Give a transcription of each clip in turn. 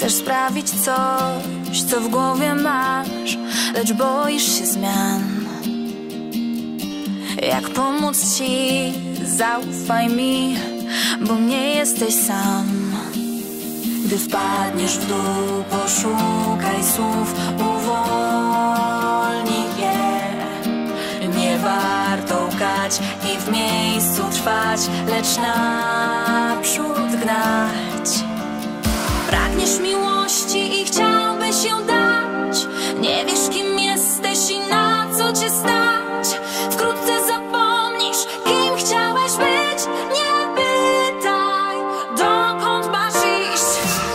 Chcesz sprawić coś, co w głowie masz, lecz boisz się zmian. Jak pomóc ci? Zaufaj mi, bo nie jesteś sam. Gdy wpadniesz w dół, poszukaj słów, uwolnij je. Nie warto łkać i w miejscu trwać, lecz naprzód gnać. Pragniesz miłości i chciałbyś ją dać. Nie wiesz, kim jesteś i na co cię stać. Wkrótce zapomnisz, kim chciałeś być. Nie pytaj, dokąd masz iść.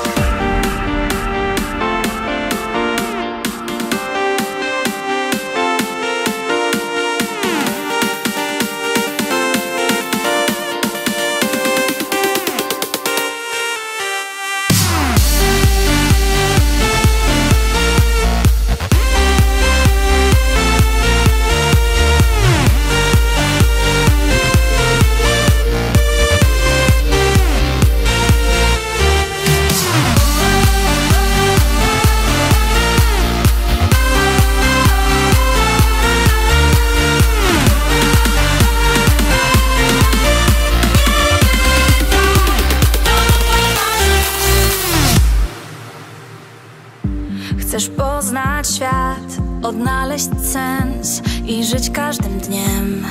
Chcesz poznać świat, odnaleźć sens i żyć każdym dniem.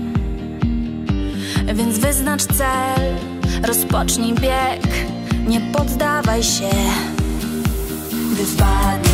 Więc wyznacz cel, rozpocznij bieg, nie poddawaj się. Gdy wpadniesz